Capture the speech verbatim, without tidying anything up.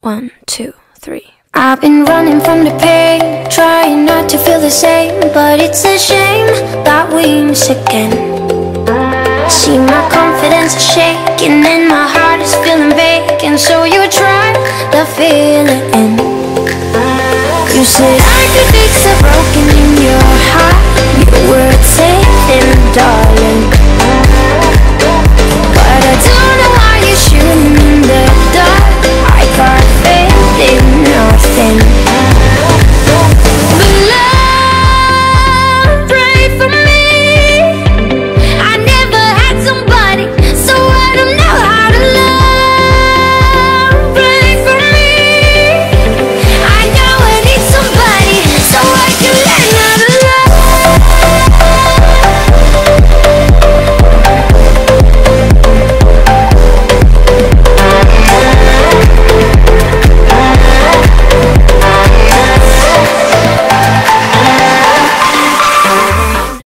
One, two, three. I've been running from the pain, trying not to feel the same, but it's a shame that we miss again. See, my confidence is shaking and my heart is feeling vacant, so you try to fill it in. You said I could fix the broken.